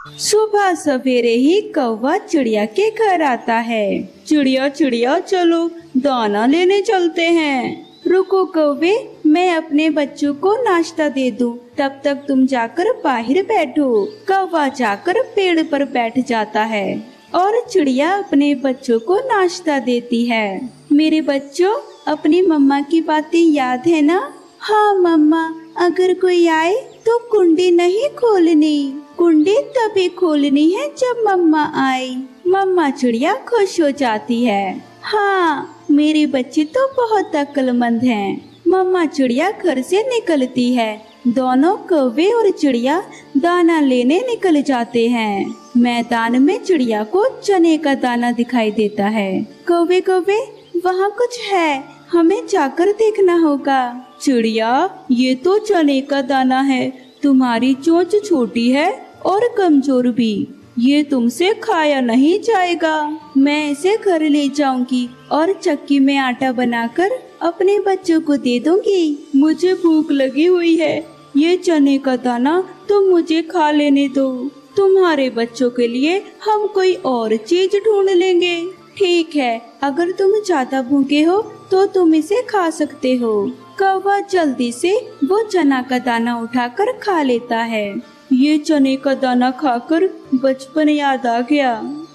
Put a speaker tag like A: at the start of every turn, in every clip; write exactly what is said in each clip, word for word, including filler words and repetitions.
A: सुबह सवेरे ही कौवा चिड़िया के घर आता है। चिड़िया चिड़िया चलो दाना लेने चलते हैं। रुको कौवे, मैं अपने बच्चों को नाश्ता दे दूं, तब तक तुम जाकर बाहर बैठो। कौवा जाकर पेड़ पर बैठ जाता है और चिड़िया अपने बच्चों को नाश्ता देती है। मेरे बच्चों, अपनी मम्मा की बातें याद है ना? हाँ मम्मा, अगर कोई आए तो कुंडी नहीं खोलनी, कुंडी तभी खोलनी है जब मम्मा आए। मम्मा चिड़िया खुश हो जाती है। हाँ, मेरे बच्चे तो बहुत अक्लमंद हैं। मम्मा चिड़िया घर से निकलती है। दोनों कौवे और चिड़िया दाना लेने निकल जाते हैं। मैदान में चिड़िया को चने का दाना दिखाई देता है। कौवे कौवे, वहाँ कुछ है, हमें जाकर देखना होगा। चिड़िया, ये तो चने का दाना है, तुम्हारी चोंच छोटी है और कमजोर भी, ये तुमसे खाया नहीं जाएगा। मैं इसे घर ले जाऊंगी और चक्की में आटा बनाकर अपने बच्चों को दे दूंगी। मुझे भूख लगी हुई है, ये चने का दाना तुम मुझे खा लेने दो। तुम्हारे बच्चों के लिए हम कोई और चीज ढूंढ लेंगे। ठीक है, अगर तुम ज्यादा भूखे हो तो तुम इसे खा सकते हो। कौवा जल्दी से वो चना का दाना उठाकर खा लेता है। ये चने का दाना खाकर बचपन याद आ गया,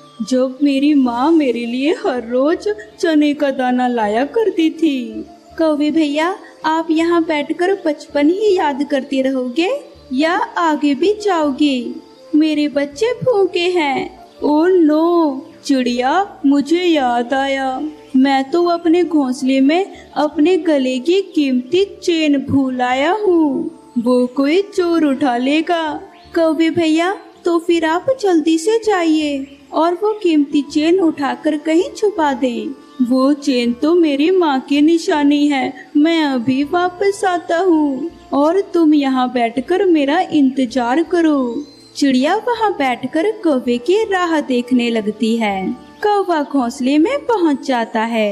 A: जब मेरी माँ मेरे लिए हर रोज चने का दाना लाया करती थी। कौवे भैया, आप यहाँ बैठकर बचपन ही याद करते रहोगे या आगे भी जाओगे? मेरे बच्चे भूखे हैं। ओह नो चिड़िया, मुझे याद आया, मैं तो अपने घोंसले में अपने गले की कीमती चेन भूल आया हूँ, वो कोई चोर उठा लेगा। कौवे भैया, तो फिर आप जल्दी से जाइए और वो कीमती चेन उठाकर कहीं छुपा दें। वो चेन तो मेरी माँ की निशानी है, मैं अभी वापस आता हूँ और तुम यहाँ बैठकर मेरा इंतजार करो। चिड़िया वहाँ बैठकर कौवे की राह देखने लगती है। कौवा घोंसले में पहुँच जाता है।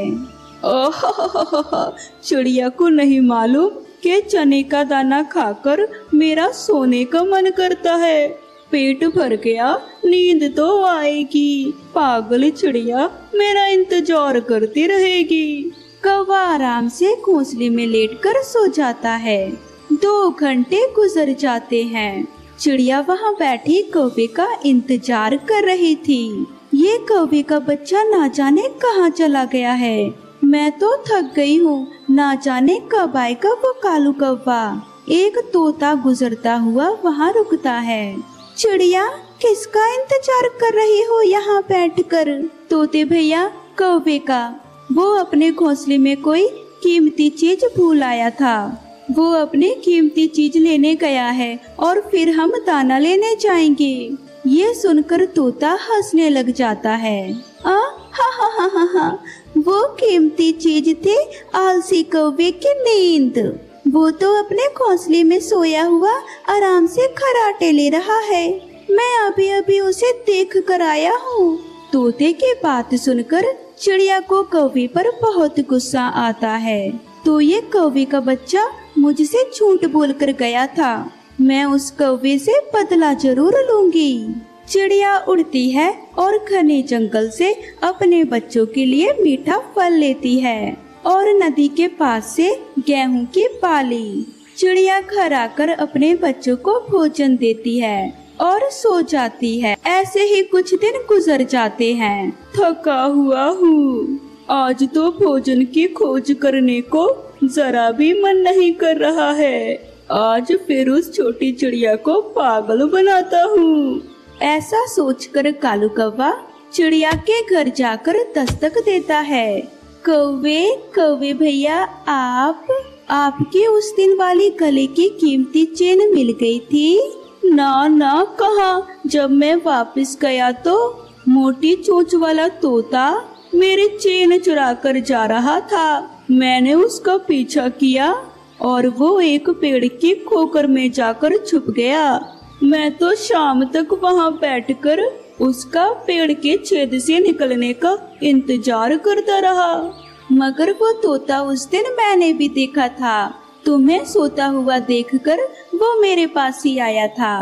A: ओह, चिड़िया को नहीं मालूम कि चने का दाना खाकर मेरा सोने का मन करता है। पेट भर गया, नींद तो आएगी। पागल चिड़िया मेरा इंतजार करती रहेगी। कौवा आराम से घोंसले में लेटकर सो जाता है। दो घंटे गुजर जाते हैं। चिड़िया वहाँ बैठी कौवे का इंतजार कर रही थी। ये कौवे का बच्चा ना जाने कहाँ चला गया है। मैं तो थक गई हूँ, ना जाने कब आएगा वो कालू कौवा। एक तोता गुजरता हुआ वहाँ रुकता है। चिड़िया, किसका इंतजार कर रही हो यहाँ बैठकर? तोते भैया, कौवे का। वो अपने घोंसले में कोई कीमती चीज भूल आया था। वो अपनी कीमती चीज लेने गया है और फिर हम दाना लेने जाएंगे। ये सुनकर तोता हंसने लग जाता है। आ हा हा हा हा हा, वो कीमती चीज थी आलसी कौवे की नींद। वो तो अपने घोंसले में सोया हुआ आराम से खर्राटे ले रहा है। मैं अभी अभी उसे देख कर आया हूँ। तोते की बात सुनकर चिड़िया को कौवे पर बहुत गुस्सा आता है। तो ये कौवे का बच्चा मुझसे झूठ बोलकर गया था, मैं उस कौवे से बदला जरूर लूंगी। चिड़िया उड़ती है और घने जंगल से अपने बच्चों के लिए मीठा फल लेती है और नदी के पास से गेहूं की बाली। चिड़िया घर आकर अपने बच्चों को भोजन देती है और सो जाती है। ऐसे ही कुछ दिन गुजर जाते हैं। थका हुआ हूँ, आज तो भोजन की खोज करने को जरा भी मन नहीं कर रहा है। आज फिर उस छोटी चिड़िया को पागल बनाता हूँ। ऐसा सोचकर कालू कौवा चिड़िया के घर जाकर दस्तक देता है। कौवे कौवे भैया, आप आपकी उस दिन वाली गले की कीमती चेन मिल गई थी? ना ना, कहाँ, जब मैं वापस गया तो मोटी चोंच वाला तोता मेरी चेन चुरा कर जा रहा था। मैंने उसका पीछा किया और वो एक पेड़ की खोकर में जाकर छुप गया। मैं तो शाम तक वहाँ बैठकर उसका पेड़ के छेद से निकलने का इंतजार करता रहा, मगर वो तोता उस दिन मैंने भी देखा था। तुम्हें सोता हुआ देखकर वो मेरे पास ही आया था।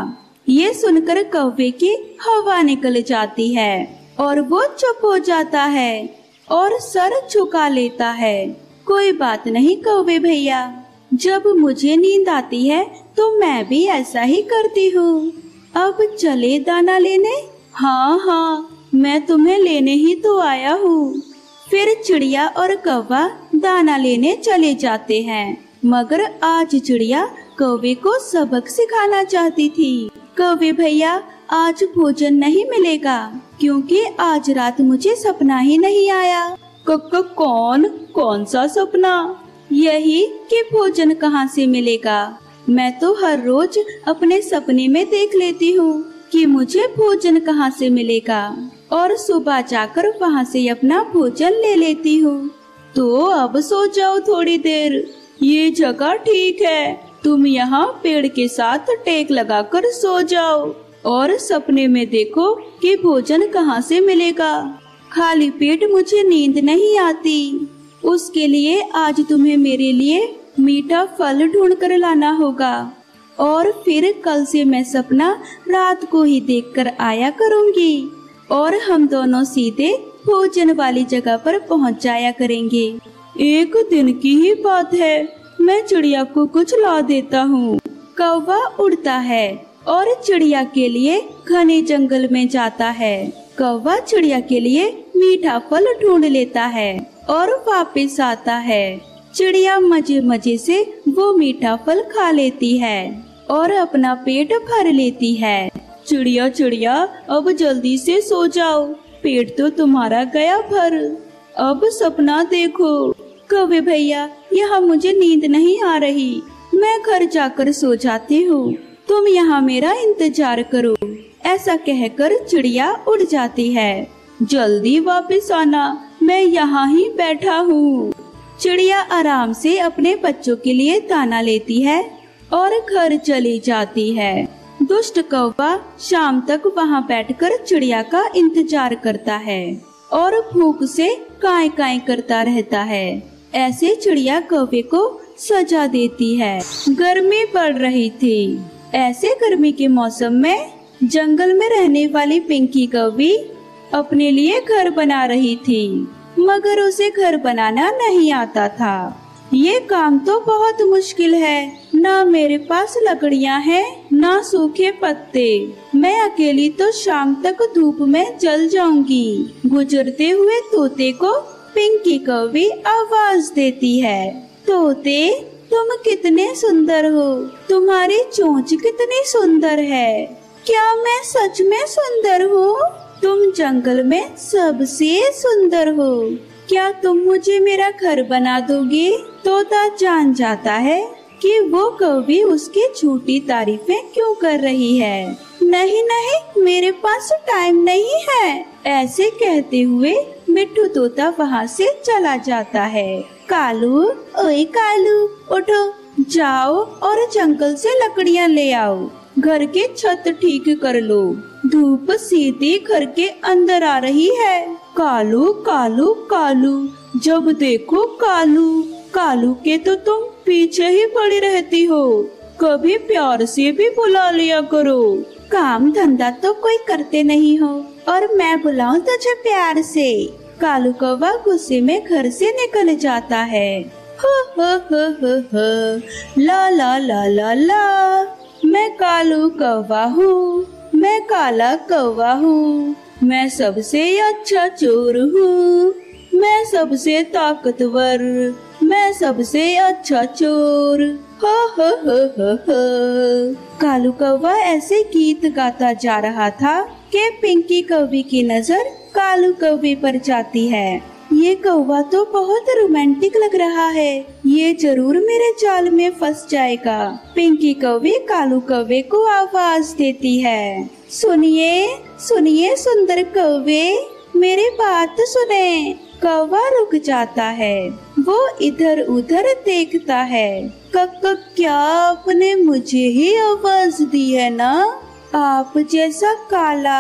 A: ये सुनकर कौवे की हवा निकल जाती है और वो चुप हो जाता है और सर झुका लेता है। कोई बात नहीं कौवे भैया, जब मुझे नींद आती है तो मैं भी ऐसा ही करती हूँ। अब चले दाना लेने? हाँ हाँ, मैं तुम्हें लेने ही तो आया हूँ। फिर चिड़िया और कौवा दाना लेने चले जाते हैं, मगर आज चिड़िया कौवे को सबक सिखाना चाहती थी। कौवे भैया, आज भोजन नहीं मिलेगा क्योंकि आज रात मुझे सपना ही नहीं आया। कक्का कौन कौन सा सपना? यही कि भोजन कहाँ से मिलेगा। मैं तो हर रोज अपने सपने में देख लेती हूँ कि मुझे भोजन कहाँ से मिलेगा और सुबह जाकर वहाँ से अपना भोजन ले लेती हूँ। तो अब सो जाओ थोड़ी देर, ये जगह ठीक है। तुम यहाँ पेड़ के साथ टेक लगाकर सो जाओ और सपने में देखो कि भोजन कहाँ से मिलेगा। खाली पेट मुझे नींद नहीं आती, उसके लिए आज तुम्हें मेरे लिए मीठा फल ढूंढ कर लाना होगा और फिर कल से मैं सपना रात को ही देखकर आया करूँगी और हम दोनों सीधे भोजन वाली जगह पर पहुँच जाया करेंगे। एक दिन की ही बात है, मैं चिड़िया को कुछ ला देता हूँ। कौवा उड़ता है और चिड़िया के लिए घने जंगल में जाता है। कौवा चिड़िया के लिए मीठा फल ढूंढ लेता है और वापस आता है। चिड़िया मजे मजे से वो मीठा फल खा लेती है और अपना पेट भर लेती है। चिड़िया चिड़िया, अब जल्दी से सो जाओ, पेट तो तुम्हारा गया भर। अब सपना देखो। कौवे भैया, यहाँ मुझे नींद नहीं आ रही, मैं घर जाकर सो जाती हूँ, तुम यहाँ मेरा इंतजार करो। ऐसा कहकर चिड़िया उड़ जाती है। जल्दी वापस आना, मैं यहाँ ही बैठा हूँ। चिड़िया आराम से अपने बच्चों के लिए दाना लेती है और घर चली जाती है। दुष्ट कौवा शाम तक वहाँ बैठकर चिड़िया का इंतजार करता है और भूख से काई काई करता रहता है। ऐसे चिड़िया कौवे को सजा देती है। गर्मी पड़ रही थी। ऐसे गर्मी के मौसम में जंगल में रहने वाली पिंकी कौवी अपने लिए घर बना रही थी, मगर उसे घर बनाना नहीं आता था। ये काम तो बहुत मुश्किल है, ना मेरे पास लकड़ियाँ हैं, ना सूखे पत्ते। मैं अकेली तो शाम तक धूप में जल जाऊंगी। गुजरते हुए तोते को पिंकी कौवी आवाज देती है, तोते तुम कितने सुंदर हो, तुम्हारी चोंच कितनी सुंदर है। क्या मैं सच में सुंदर हूँ? तुम जंगल में सबसे सुंदर हो। क्या तुम मुझे मेरा घर बना दोगे? तोता जान जाता है कि वो कौवी उसकी झूठी तारीफें क्यों कर रही है। नहीं नहीं, मेरे पास टाइम नहीं है। ऐसे कहते हुए मिट्ठू तोता वहाँ से चला जाता है। कालू, ओए कालू, उठो, जाओ और जंगल से लकड़ियाँ ले आओ, घर की छत ठीक कर लो, धूप सीधी घर के अंदर आ रही है। कालू कालू कालू, जब देखो कालू कालू के तो तुम पीछे ही पड़ी रहती हो, कभी प्यार से भी बुला लिया करो। काम धंधा तो कोई करते नहीं हो और मैं बुलाऊं तुझे प्यार से। कालू कौवा गुस्से में घर से निकल जाता है। हो हो हो हो हो, ला ला ला ला ला, मैं कालू कौवा हूँ, मैं काला कौवा हूँ, मैं सबसे अच्छा चोर हूँ, मैं सबसे ताकतवर, मैं सबसे अच्छा चोर। हो हो हो हो हो। कालू कौवा ऐसे गीत गाता जा रहा था कि पिंकी कौवी की नजर कालू कौवे पर जाती है। ये कौवा तो बहुत रोमांटिक लग रहा है, ये जरूर मेरे जाल में फंस जाएगा। पिंकी कौवी कालू कौवे को आवाज देती है, सुनिए सुनिए सुंदर कौवे, मेरी बात सुने। कौवा रुक जाता है, वो इधर उधर देखता है। कक्का, क्या आपने मुझे ही आवाज दी है ना? आप जैसा काला,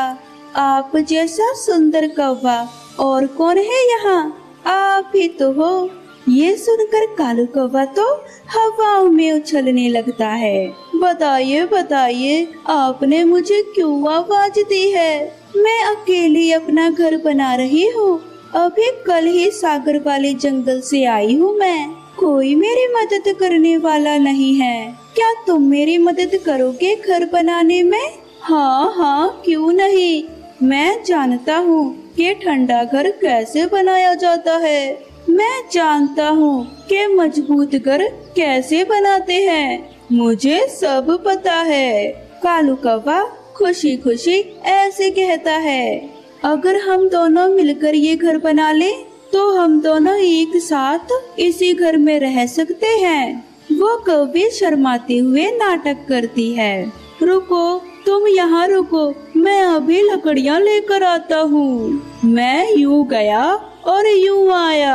A: आप जैसा सुंदर कौवा और कौन है यहाँ? आप ही तो हो। ये सुनकर कालू कौवा तो हवाओं में उछलने लगता है। बताइए बताइए, आपने मुझे क्यों आवाज दी है? मैं अकेली अपना घर बना रही हूँ। अभी कल ही सागर वाले जंगल से आई हूँ मैं। कोई मेरी मदद करने वाला नहीं है। क्या तुम मेरी मदद करोगे घर बनाने में? हाँ हाँ, क्यों नहीं। मैं जानता हूँ कि ठंडा घर कैसे बनाया जाता है। मैं जानता हूँ कि मजबूत घर कैसे बनाते हैं। मुझे सब पता है। कालू कौवा खुशी खुशी ऐसे कहता है। अगर हम दोनों मिलकर ये घर बना ले तो हम दोनों एक साथ इसी घर में रह सकते हैं। वो कौवे शर्माते हुए नाटक करती है। रुको, तुम यहाँ रुको, मैं अभी लकड़ियाँ लेकर आता हूँ। मैं यूँ गया और यूँ आया।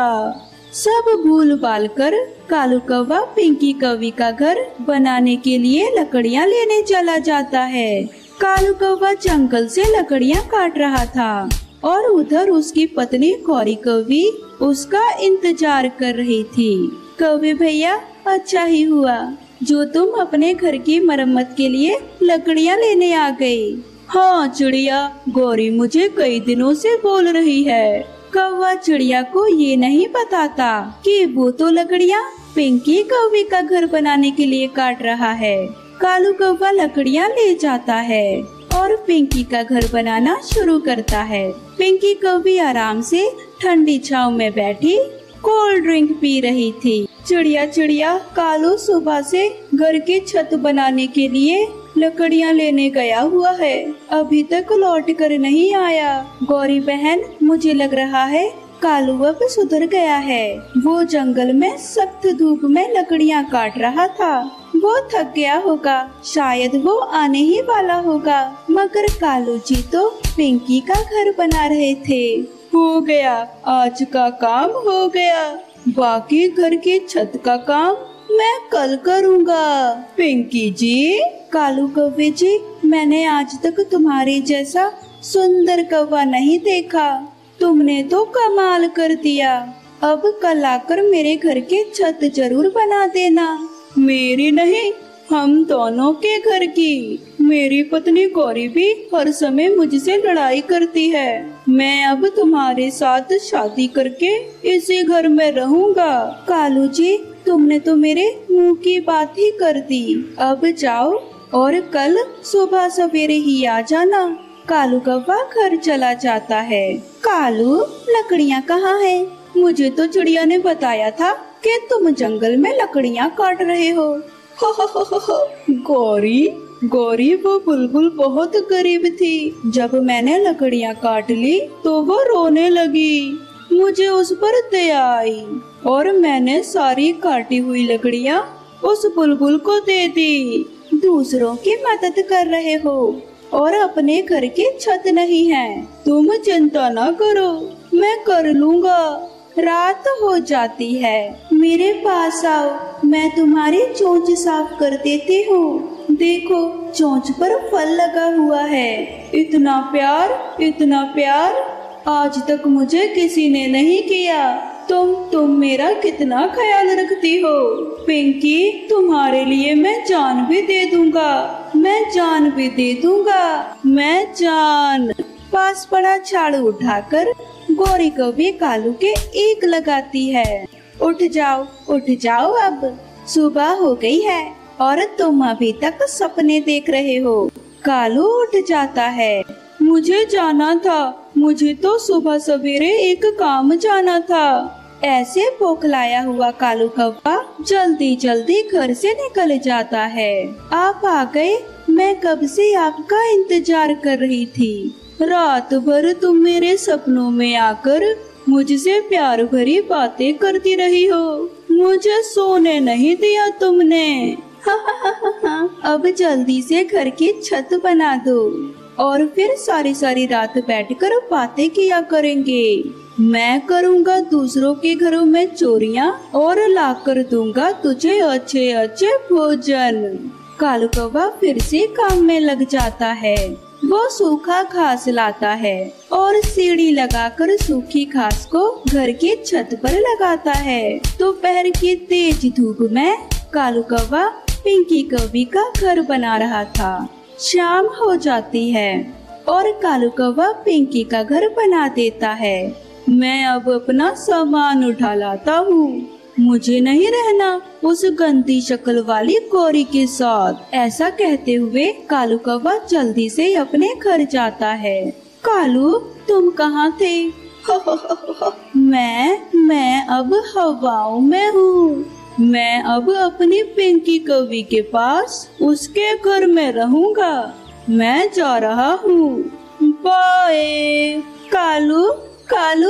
A: सब भूल भाल कर कालू कौवा पिंकी कौवी का घर बनाने के लिए लकड़ियाँ लेने चला जाता है। कालू कौवा जंगल से लकड़ियाँ काट रहा था और उधर उसकी पत्नी गौरी कौवी उसका इंतजार कर रही थी। कौवे भैया, अच्छा ही हुआ जो तुम अपने घर की मरम्मत के लिए लकड़ियाँ लेने आ गई। हाँ चिड़िया, गौरी मुझे कई दिनों से बोल रही है। कौवा चिड़िया को ये नहीं बताता कि वो तो लकड़ियाँ पिंकी कौवी का घर बनाने के लिए काट रहा है। कालू कौवा लकड़ियाँ ले जाता है और पिंकी का घर बनाना शुरू करता है। पिंकी कौवी आराम से ठंडी छांव में बैठी कोल्ड ड्रिंक पी रही थी। चिड़िया चिड़िया, कालू सुबह से घर की छत बनाने के लिए लकड़ियाँ लेने गया हुआ है, अभी तक लौट कर नहीं आया। गौरी बहन, मुझे लग रहा है कालू अब सुधर गया है। वो जंगल में सख्त धूप में लकड़ियाँ काट रहा था। वो थक गया होगा, शायद वो आने ही वाला होगा। मगर कालू जी तो पिंकी का घर बना रहे थे। हो गया, आज का काम हो गया। बाकी घर की छत का काम मैं कल करूँगा। पिंकी जी, कालू कौवे जी, मैंने आज तक तुम्हारे जैसा सुंदर कौवा नहीं देखा। तुमने तो कमाल कर दिया। अब कल आकर मेरे घर की छत जरूर बना देना। मेरी नहीं, हम दोनों के घर की। मेरी पत्नी गौरी भी हर समय मुझसे लड़ाई करती है। मैं अब तुम्हारे साथ शादी करके इसी घर में रहूंगा। कालू जी, तुमने तो मेरे मुंह की बात ही कर दी। अब जाओ और कल सुबह सवेरे ही आ जाना। कालू कौवा घर चला जाता है। कालू, लकड़ियाँ कहाँ है? मुझे तो चिड़िया ने बताया था कि तुम जंगल में लकड़ियाँ काट रहे हो। हो हो हो हो हो। गौरी गौरी वो बुलबुल बहुत गरीब थी। जब मैंने लकड़ियाँ काट ली तो वो रोने लगी। मुझे उस पर दया आई और मैंने सारी काटी हुई लकड़ियाँ उस बुलबुल को दे दी। दूसरों की मदद कर रहे हो और अपने घर की छत नहीं है। तुम चिंता न करो, मैं कर लूँगा। रात हो जाती है, मेरे पास आओ, मैं तुम्हारी चोंच साफ कर देती हूँ। देखो, चोंच पर फल लगा हुआ है। इतना प्यार, इतना प्यार आज तक मुझे किसी ने नहीं किया। तुम तुम मेरा कितना ख्याल रखती हो। पिंकी, तुम्हारे लिए मैं जान भी दे दूंगा। मैं जान भी दे दूंगा। मैं जान। पास पड़ा झाड़ू उठाकर गौरी कौवी कालू के एक लगाती है। उठ जाओ, उठ जाओ, अब सुबह हो गई है और तुम अभी तक सपने देख रहे हो। कालू उठ जाता है। मुझे जाना था, मुझे तो सुबह सवेरे एक काम जाना था। ऐसे बौखलाया हुआ कालू कौवा जल्दी जल्दी घर से निकल जाता है। आप आ गए, मैं कब से आपका इंतजार कर रही थी। रात भर तुम मेरे सपनों में आकर मुझसे प्यार भरी बातें करती रही हो। मुझे सोने नहीं दिया तुमने। अब जल्दी से घर की छत बना दो और फिर सारी सारी रात बैठकर बातें किया करेंगे। मैं करूँगा दूसरों के घरों में चोरियाँ और लाकर दूंगा तुझे अच्छे अच्छे भोजन। कालू कौवा फिर से काम में लग जाता है। वो सूखा घास लाता है और सीढ़ी लगाकर सूखी घास को घर की छत पर लगाता है। दोपहर की तेज धूप में कालू कौवा पिंकी कौवे का घर बना रहा था। शाम हो जाती है और कालू कौवा पिंकी का घर बना देता है। मैं अब अपना सामान उठा लाता हूँ, मुझे नहीं रहना उस गंदी शक्ल वाली गौरी के साथ। ऐसा कहते हुए कालू कौवा जल्दी से अपने घर जाता है। कालू, तुम कहाँ थे? मैं मैं अब हवाओं में हूँ। मैं अब अपनी पिंकी कौवी के पास उसके घर में रहूँगा। मैं जा रहा हूँ, बाय। कालू कालू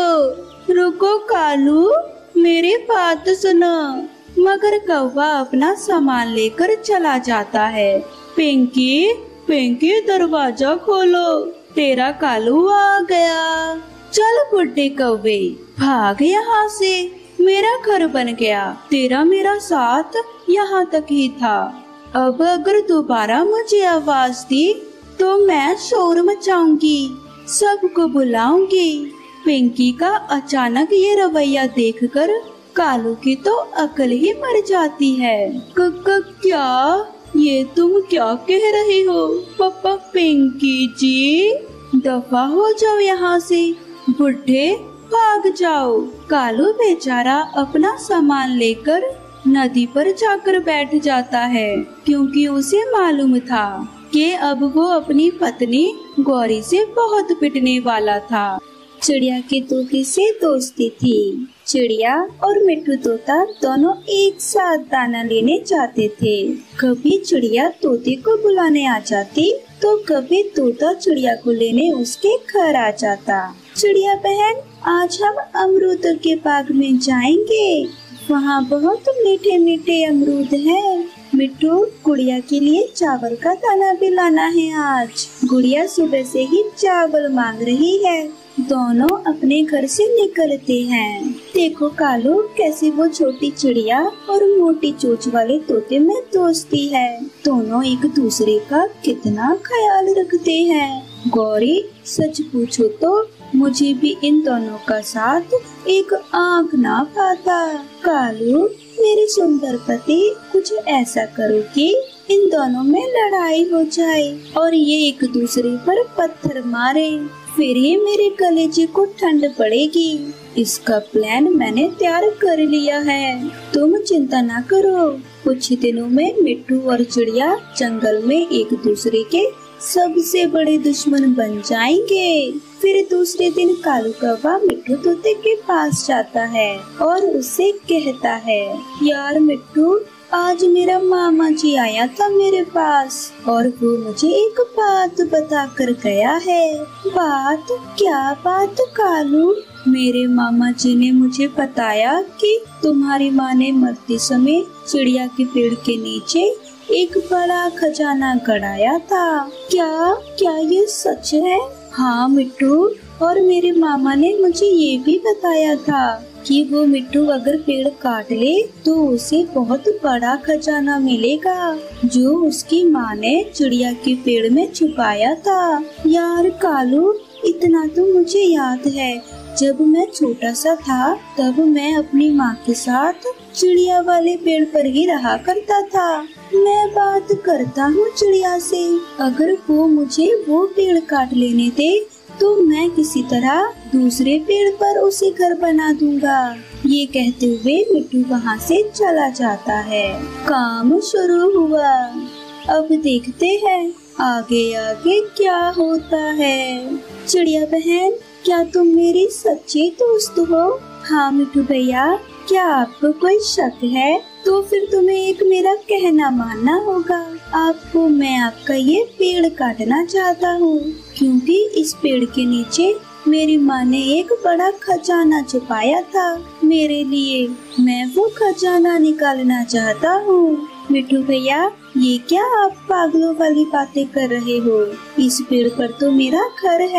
A: रुको रुको कालू, मेरी बात सुनो। मगर कौवा अपना सामान लेकर चला जाता है। पिंकी पिंकी दरवाजा खोलो, तेरा कालू आ गया। चल बुड्ढे कौवे, भाग यहाँ से, मेरा घर बन गया। तेरा मेरा साथ यहाँ तक ही था। अब अगर दोबारा मुझे आवाज दी तो मैं शोर मचाऊंगी, सबको बुलाऊंगी। पिंकी का अचानक ये रवैया देखकर कालू की तो अकल ही मर जाती है। क, क, क्या ये तुम क्या कह रही हो? पापा पिंकी जी, दफा हो जाओ यहाँ से, बुढ़े भाग जाओ। कालू बेचारा अपना सामान लेकर नदी पर जाकर बैठ जाता है, क्योंकि उसे मालूम था कि अब वो अपनी पत्नी गौरी से बहुत पिटने वाला था। चिड़िया के तोते से दोस्ती थी। चिड़िया और मिट्टू तोता दोनों एक साथ दाना लेने जाते थे। कभी चिड़िया तोते को बुलाने आ जाती तो कभी तोता चिड़िया को लेने उसके घर आ जाता। चिड़िया बहन, आज हम अमरूद के बाग में जाएंगे, वहाँ बहुत मीठे मीठे अमरूद हैं। मिट्टू, गुड़िया के लिए चावल का दाना भी लाना है आज। गुड़िया सुबह से ही चावल मांग रही है। दोनों अपने घर से निकलते हैं। देखो कालू, कैसे वो छोटी चिड़िया और मोटी चोंच वाले तोते में दोस्ती है। दोनों एक दूसरे का कितना ख्याल रखते हैं। गौरी, सच पूछो तो मुझे भी इन दोनों का साथ एक आंख ना पाता। कालू, मेरे सुंदर पति, कुछ ऐसा करो कि इन दोनों में लड़ाई हो जाए और ये एक दूसरे पर पत्थर मारे, फिर ये मेरे कलेजे को ठंड पड़ेगी। इसका प्लान मैंने तैयार कर लिया है, तुम चिंता ना करो। कुछ दिनों में मिट्टू और चिड़िया जंगल में एक दूसरे के सबसे बड़े दुश्मन बन जाएंगे। फिर दूसरे दिन कालू कौवा मिट्टू तोते के पास जाता है और उससे कहता है, यार मिट्टू, आज मेरा मामा जी आया था मेरे पास और वो मुझे एक बात बता कर गया है। बात? क्या बात कालू? मेरे मामा जी ने मुझे बताया कि तुम्हारी माँ ने मरते समय चिड़िया के पेड़ के नीचे एक बड़ा खजाना गड़ाया था। क्या क्या ये सच है? हाँ मिट्टू, और मेरे मामा ने मुझे ये भी बताया था कि वो मिट्टू अगर पेड़ काट ले तो उसे बहुत बड़ा खजाना मिलेगा जो उसकी माँ ने चिड़िया के पेड़ में छुपाया था। यार कालू, इतना तो मुझे याद है, जब मैं छोटा सा था तब मैं अपनी माँ के साथ चिड़िया वाले पेड़ पर ही रहा करता था। मैं बात करता हूँ चिड़िया से, अगर वो मुझे वो पेड़ काट लेने दे तो मैं किसी तरह दूसरे पेड़ पर उसे घर बना दूंगा। ये कहते हुए मिट्टू वहाँ से चला जाता है। काम शुरू हुआ। अब देखते हैं आगे आगे क्या होता है। चिड़िया बहन, क्या तुम मेरी सच्ची दोस्त हो? हाँ मिट्टू भैया, क्या आपको कोई शक है तो फिर तुम्हें एक मेरा कहना मानना होगा। आपको मैं आपका ये पेड़ काटना चाहता हूँ क्योंकि इस पेड़ के नीचे मेरी माँ ने एक बड़ा खजाना छुपाया था मेरे लिए। मैं वो खजाना निकालना चाहता हूँ। मिट्टू भैया, ये क्या आप पागलों वाली बातें कर रहे हो? इस पेड़ पर तो मेरा घर है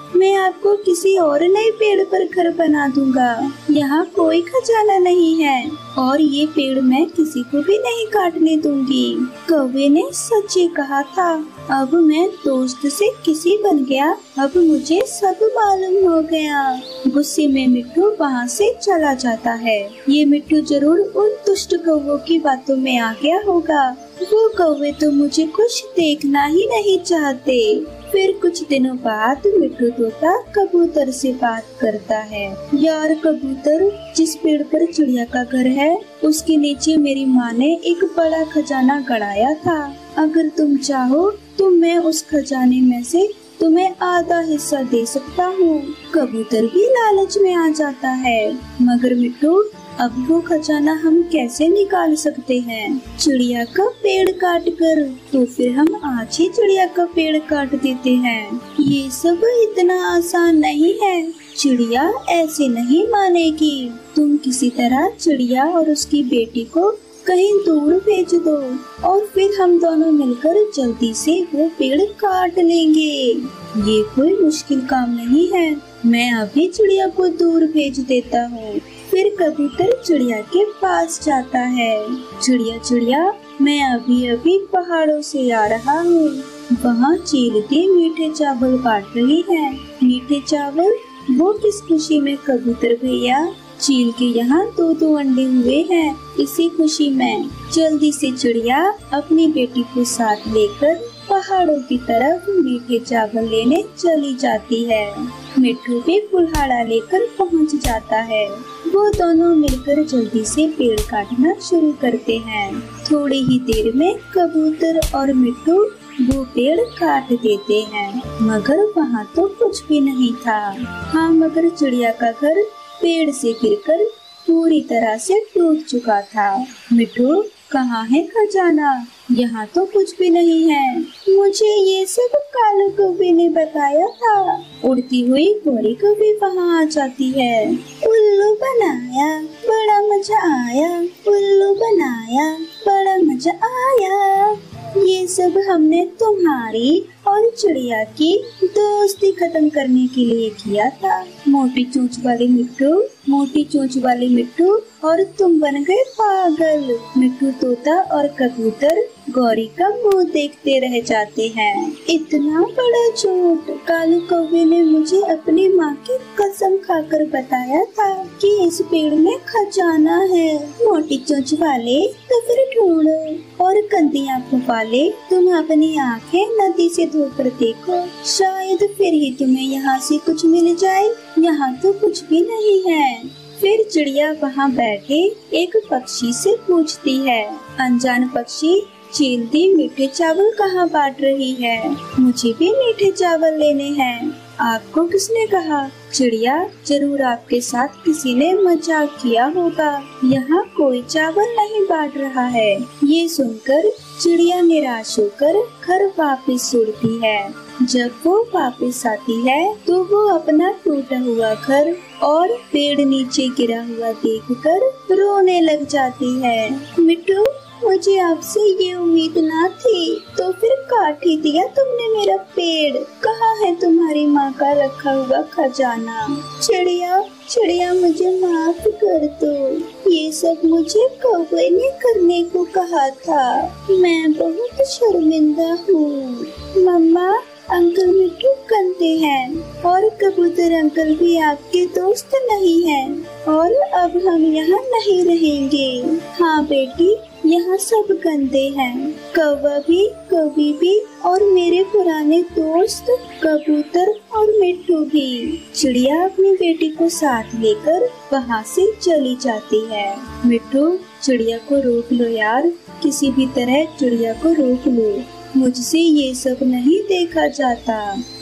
A: मैं आपको किसी और नए पेड़ पर घर बना दूंगा। यहाँ कोई खजाना नहीं है और ये पेड़ मैं किसी को भी नहीं काटने दूंगी। कौवे ने सच ही कहा था। अब मैं दोस्त से किसी बन गया। अब मुझे सब मालूम हो गया। गुस्से में मिट्टू वहाँ से चला जाता है। ये मिट्टू जरूर उन दुष्ट कौवों की बातों में आ गया होगा। वो कौवे तो मुझे कुछ देखना ही नहीं चाहते। फिर कुछ दिनों बाद मिट्टू तोता कबूतर से बात करता है। यार कबूतर, जिस पेड़ पर चिड़िया का घर है उसके नीचे मेरी माँ ने एक बड़ा खजाना गड़ाया था। अगर तुम चाहो तो मैं उस खजाने में से तुम्हें आधा हिस्सा दे सकता हूँ। कबूतर भी लालच में आ जाता है। मगर मिट्टू, अब वो खजाना हम कैसे निकाल सकते हैं? चिड़िया का पेड़ काट कर। तो फिर हम आज ही चिड़िया का पेड़ काट देते हैं। ये सब इतना आसान नहीं है। चिड़िया ऐसे नहीं मानेगी। तुम किसी तरह चिड़िया और उसकी बेटी को कहीं दूर भेज दो और फिर हम दोनों मिलकर जल्दी से वो पेड़ काट लेंगे। ये कोई मुश्किल काम नहीं है। मैं अभी चिड़िया को दूर भेज देता हूँ। फिर कबूतर चिड़िया के पास जाता है। चिड़िया चिड़िया, मैं अभी अभी पहाड़ों से आ रहा हूँ। वहाँ चीलती मीठे चावल बांट रही है। मीठे चावल? वो किस खुशी में कबूतर भैया? चील के यहाँ दो दो अंडे हुए हैं, इसी खुशी में। जल्दी से चिड़िया अपनी बेटी को साथ लेकर पहाड़ों की तरफ मीठे चावल लेने चली जाती है। मिट्टू भी कुल्हाड़ा लेकर पहुँच जाता है। वो दोनों मिलकर जल्दी से पेड़ काटना शुरू करते हैं। थोड़ी ही देर में कबूतर और मिट्टू वो पेड़ काट देते हैं। मगर वहाँ तो कुछ भी नहीं था। हाँ, मगर चिड़िया का घर पेड़ से गिरकर पूरी तरह से टूट चुका था। मिट्टू, कहाँ है खजाना? यहाँ तो कुछ भी नहीं है। मुझे ये सब कालू कौवे ने बताया था। उड़ती हुई गोरी कौवे वहाँ आ जाती है। उल्लू बनाया, बड़ा मजा आया। उल्लू बनाया, बड़ा मजा आया। ये सब हमने तुम्हारी और चिड़िया की दोस्ती खत्म करने के लिए किया था। मोटी चोंच वाले मिट्टू, मोटी चोंच वाले मिट्टू, और तुम बन गए पागल। मिट्टू तोता और कबूतर गौरी का मुंह देखते रह जाते हैं। इतना बड़ा झूठ! कालू कौवे ने मुझे अपनी माँ की कसम खाकर बताया था कि इस पेड़ में खजाना है। मोटी चोंच वाले, तो फिर ढूंढो। और गंदी आंखों वाले, तुम अपनी आंखें नदी से धोकर देखो, शायद फिर ही तुम्हें यहाँ से कुछ मिल जाए। यहाँ तो कुछ भी नहीं है। फिर चिड़िया वहाँ बैठे एक पक्षी से पूछती है। अनजान पक्षी, चीलती मीठे चावल कहाँ बांट रही है? मुझे भी मीठे चावल लेने हैं। आपको किसने कहा? चिड़िया, जरूर आपके साथ किसी ने मजाक किया होगा। यहाँ कोई चावल नहीं बांट रहा है। ये सुनकर चिड़िया निराश होकर घर वापस उड़ती है। जब वो वापस आती है तो वो अपना टूटा हुआ घर और पेड़ नीचे गिरा हुआ देखकर रोने लग जाती है। मिट्टू, मुझे आपसे ये उम्मीद ना थी, तो फिर काट ही दिया तुमने मेरा पेड़। कहाँ है तुम्हारी माँ का रखा हुआ खजाना? चिड़िया, चिड़िया, मुझे माफ कर दो। ये सब मुझे कौवे ने करने को कहा था। मैं बहुत शर्मिंदा हूँ। मम्मा, अंकल मिट्टू गंदे हैं और कबूतर अंकल भी आपके दोस्त नहीं हैं और अब हम यहाँ नहीं रहेंगे। हाँ बेटी, यहाँ सब गंदे हैं। कौवा भी, कौवी भी और मेरे पुराने दोस्त कबूतर और मिट्टू भी। चिड़िया अपनी बेटी को साथ लेकर वहाँ से चली जाती है। मिट्टू, चिड़िया को रोक लो यार, किसी भी तरह चिड़िया को रोक लो। मुझसे ये सब नहीं देखा जाता।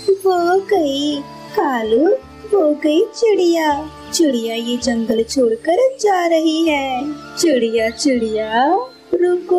A: वो गई कालू, वो गई चिड़िया। चिड़िया ये जंगल छोड़कर जा रही है। चिड़िया, चिड़िया, रुको,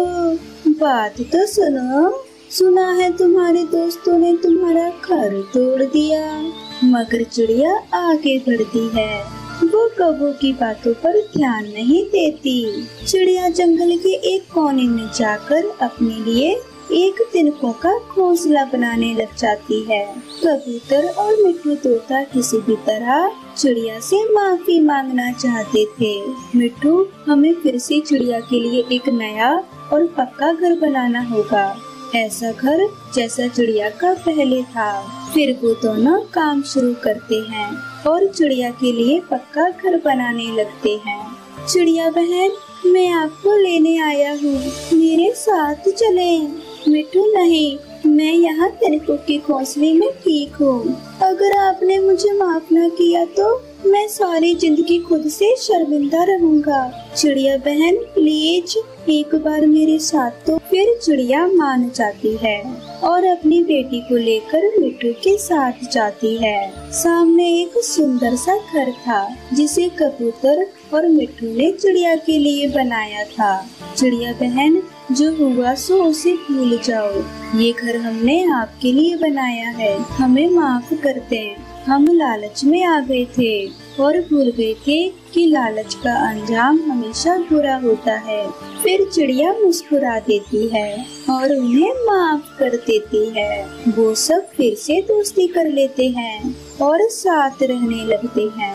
A: बात तो सुनो। सुना है तुम्हारे दोस्तों ने तुम्हारा घर तोड़ दिया। मगर चिड़िया आगे बढ़ती है। वो कौवों की बातों पर ध्यान नहीं देती। चिड़िया जंगल के एक कोने में जाकर अपने लिए एक तिनकों का घोंसला बनाने लग जाती है। कबूतर और मिट्ठू तोता किसी भी तरह चिड़िया से माफी मांगना चाहते थे। मिट्ठू, हमें फिर से चिड़िया के लिए एक नया और पक्का घर बनाना होगा, ऐसा घर जैसा चिड़िया का पहले था। फिर वो दोनों काम शुरू करते हैं और चिड़िया के लिए पक्का घर बनाने लगते हैं। चिड़िया बहन, मैं आपको लेने आया हूँ, मेरे साथ चलें। मिट्ठू, नहीं, मैं यहाँ तिनकों के घोंसले में ठीक हूँ। अगर आपने मुझे माफ न किया तो मैं सारी जिंदगी खुद से शर्मिंदा रहूँगा। चिड़िया बहन, प्लीज एक बार मेरे साथ तो। फिर चिड़िया मान जाती है और अपनी बेटी को लेकर मिट्ठू के साथ जाती है। सामने एक सुंदर सा घर था जिसे कबूतर और मिट्ठू ने चिड़िया के लिए बनाया था। चिड़िया बहन, जो हुआ सो उसे भूल जाओ। ये घर हमने आपके लिए बनाया है, हमें माफ कर दें। हम लालच में आ गए थे और भूल गए थे कि लालच का अंजाम हमेशा बुरा होता है। फिर चिड़िया मुस्कुरा देती है और उन्हें माफ कर देती है। वो सब फिर से दोस्ती कर लेते हैं और साथ रहने लगते हैं।